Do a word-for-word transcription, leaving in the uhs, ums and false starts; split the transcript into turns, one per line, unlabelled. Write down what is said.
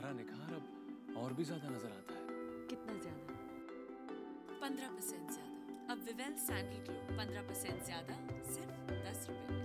तुम्हारा निखार अब और भी ज्यादा नजर आता है।
कितना ज्यादा?
पंद्रह परसेंट ज्यादा। अब विवेल सैंडल ग्लो पंद्रह परसेंट ज्यादा, सिर्फ दस रुपए।